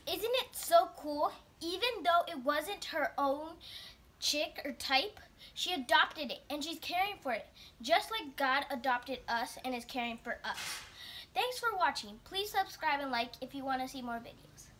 Isn't it so cool? Even though it wasn't her own chick or type, she adopted it and she's caring for it, just like God adopted us and is caring for us. Thanks for watching. Please subscribe and like if you want to see more videos.